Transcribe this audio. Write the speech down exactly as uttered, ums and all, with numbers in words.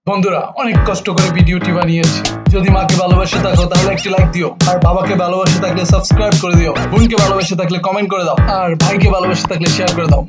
বন্ধুরা অনেক কষ্ট করে ভিডিওটি বানিয়েছি। যদি মাকে ভালোবাসে থাকো তাহলে একটি লাইক দিও, আর বাবাকে ভালোবাসে থাকলে সাবস্ক্রাইব করে দিও, বোনকে ভালোবাসে থাকলে কমেন্ট করে দাও, আর ভাইকে ভালোবাসে থাকলে শেয়ার করে দাও।